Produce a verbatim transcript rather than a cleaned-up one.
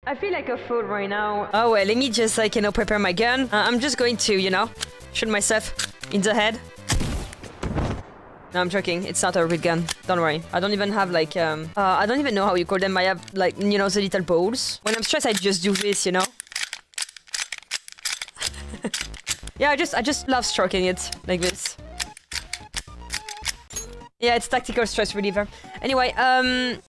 I feel like a fool right now. Oh well, let me just like, you know, prepare my gun. Uh, I'm just going to, you know, shoot myself in the head. No, I'm joking. It's not a real gun. Don't worry. I don't even have like, um, uh, I don't even know how you call them. I have like, you know, the little balls. When I'm stressed, I just do this, you know. Yeah, I just, I just love stroking it like this. Yeah, it's tactical stress reliever. Anyway, um,